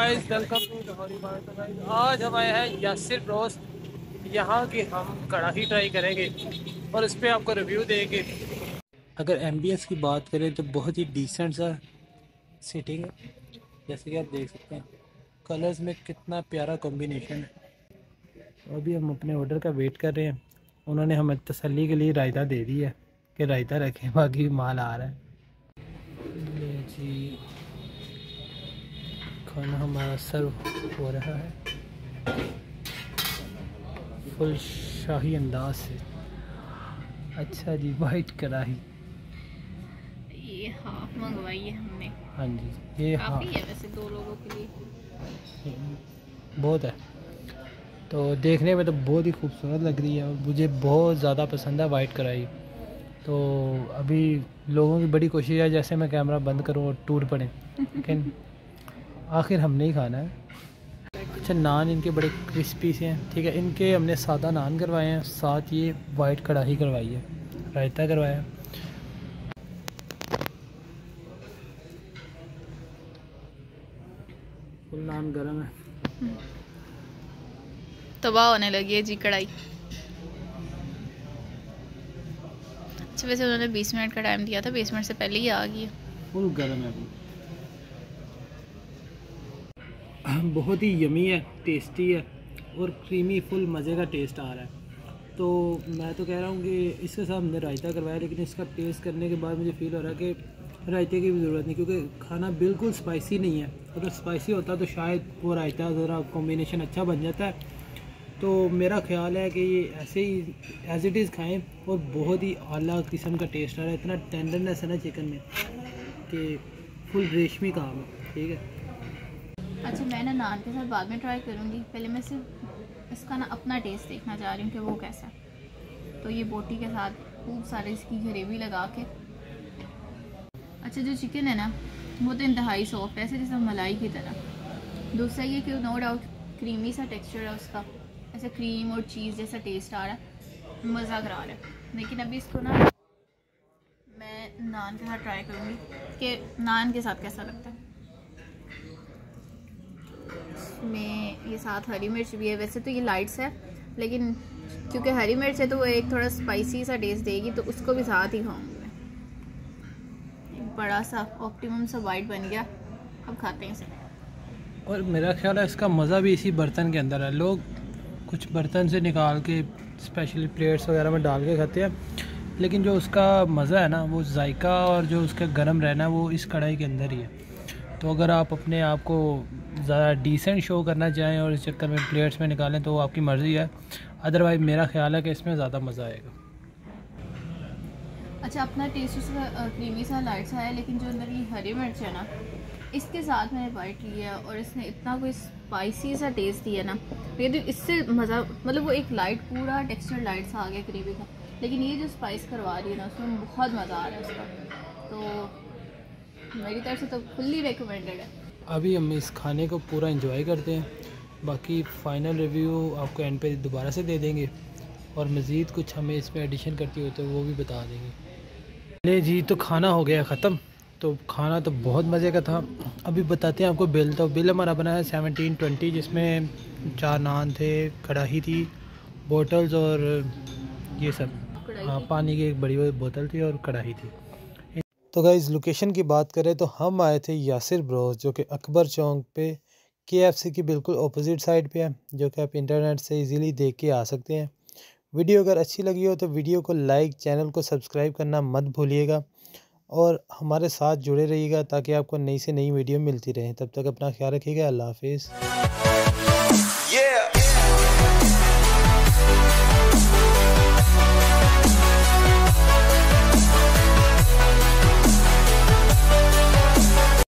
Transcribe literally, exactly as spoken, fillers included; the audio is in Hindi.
गाइस, वेलकम टू लाहौरी बात। तो गाइस आज हम आए हैं यासिर ब्रोस, यहाँ की हम कढ़ाई ट्राई करेंगे और इस पर आपको रिव्यू देंगे। अगर एमबीएस की बात करें तो बहुत ही डिसेंट सा सीटिंग है, जैसे कि आप देख सकते हैं। कलर्स में कितना प्यारा कॉम्बिनेशन है। अभी हम अपने ऑर्डर का वेट कर रहे हैं। उन्होंने हमें तसल्ली के लिए रायता दे दी है कि रायता रखें, बाकी माल आ रहा है। ये जी खाना हमारा सर्व हो रहा है फुल शाही अंदाज से। अच्छा जी, वाइट कढ़ाई ये हाफ मंगवाई है हमने। हाँ जी, ये काफ़ी है वैसे दो लोगों के लिए, बहुत है। तो देखने में तो बहुत ही खूबसूरत लग रही है और मुझे बहुत ज़्यादा पसंद है वाइट कढ़ाई। तो अभी लोगों की बड़ी कोशिश है जैसे मैं कैमरा बंद करूं और टूट पड़े, लेकिन आखिर हमने ही खाना है। अच्छा, नान इनके बड़े क्रिस्पी से हैं, ठीक है। इनके हमने सादा नान करवाए हैं, साथ ये वाइट कढ़ाई करवाई है, रायता करवाया। फुल नान गरम है। तबाह होने लगी है जी कढ़ाई। अच्छा, वैसे उन्होंने बीस मिनट का टाइम दिया था, बीस मिनट से पहले ही आ गई है। फुल गरम है, बहुत ही यमी है, टेस्टी है और क्रीमी, फुल मज़े का टेस्ट आ रहा है। तो मैं तो कह रहा हूँ कि इसके साथ हमने रायता करवाया, लेकिन इसका टेस्ट करने के बाद मुझे फ़ील हो रहा है कि रायते की भी ज़रूरत नहीं, क्योंकि खाना बिल्कुल स्पाइसी नहीं है। अगर स्पाइसी होता तो शायद वो रायता ज़रा कॉम्बिनेशन अच्छा बन जाता है। तो मेरा ख्याल है कि ये ऐसे ही एज़ इट इज़ खाएँ और बहुत ही आला किस्म का टेस्ट आ रहा है। इतना टेंडरनेस है ना चिकन में कि फुल रेशमी काम है, ठीक है। अच्छा, मैं ना नान के साथ बाद में ट्राई करूँगी, पहले मैं सिर्फ इसका ना अपना टेस्ट देखना चाह रही हूँ कि वो कैसा है। तो ये बोटी के साथ खूब सारे इसकी ग्रेवी लगा के। अच्छा, जो चिकन है ना वो तो इंतहाई सॉफ्ट है, ऐसे जैसे मलाई की तरह। दूसरा ये कि नो डाउट क्रीमी सा टेक्सचर है उसका, ऐसे क्रीम और चीज़ जैसा टेस्ट आ रहा है, मज़ा करा रहा है। लेकिन अभी इसको ना मैं नान के साथ ट्राई करूँगी कि नान के साथ कैसा लगता है। में ये साथ हरी मिर्च भी है। वैसे तो ये लाइट्स है, लेकिन क्योंकि हरी मिर्च है तो वो एक थोड़ा स्पाइसी सा टेस्ट देगी, तो उसको भी साथ ही खाऊंगी मैं। एक बड़ा सा ऑप्टिमम सा वाइट बन गया, अब खाते हैं इसे। और मेरा ख्याल है इसका मज़ा भी इसी बर्तन के अंदर है। लोग कुछ बर्तन से निकाल के स्पेशली प्लेट्स वगैरह में डाल के खाते हैं, लेकिन जो उसका मज़ा है ना, वो जायका और जो उसका गर्म रहना है वो इस कढ़ाई के अंदर ही है। तो अगर आप अपने आप को ज़्यादा डिसेंट शो करना चाहें और इस चक्कर में प्लेट्स में निकालें तो वो आपकी मर्ज़ी है। अदरवाइज़ मेरा ख्याल है कि इसमें ज़्यादा मज़ा आएगा। अच्छा, अपना टेस्ट उसका क्रीमी सा लाइट सा है, लेकिन जो अंदर ये हरी मिर्च है ना, इसके साथ मैंने वाइट लिया और इसने इतना कोई स्पाइसी सा टेस्ट दिया ना, लेकिन इससे मज़ा, मतलब वो एक लाइट पूरा टेक्सचर लाइट सा आ गया ग्रेवी का, लेकिन ये जो स्पाइस करवा रही है ना उसमें बहुत मज़ा आ रहा है उसका। तो मेरी तरफ से तो फुल्ली रिकमेंडेड है। अभी हम इस खाने को पूरा एंजॉय करते हैं, बाकी फ़ाइनल रिव्यू आपको एंड पे दोबारा से दे देंगे और मज़ीद कुछ हमें इसमें एडिशन करती हो तो वो भी बता देंगे। ले जी, तो खाना हो गया ख़त्म। तो खाना तो बहुत मज़े का था। अभी बताते हैं आपको बिल। तो बिल हमारा बना है सेवनटीन ट्वेंटी, जिसमें चार नान थे, कढ़ाई थी, बोटल्स और ये सब, हाँ पानी की एक बड़ी बोतल थी और कढ़ाई थी। तो गाइज़, लोकेशन की बात करें तो हम आए थे यासिर ब्रोस, जो कि अकबर चौक पे केएफसी की बिल्कुल अपोजिट साइड पे है, जो कि आप इंटरनेट से इजीली देख के आ सकते हैं। वीडियो अगर अच्छी लगी हो तो वीडियो को लाइक, चैनल को सब्सक्राइब करना मत भूलिएगा और हमारे साथ जुड़े रहिएगा ताकि आपको नई से नई वीडियो मिलती रहे। तब तक अपना ख्याल रखिएगा। अल्लाह हाफिज़।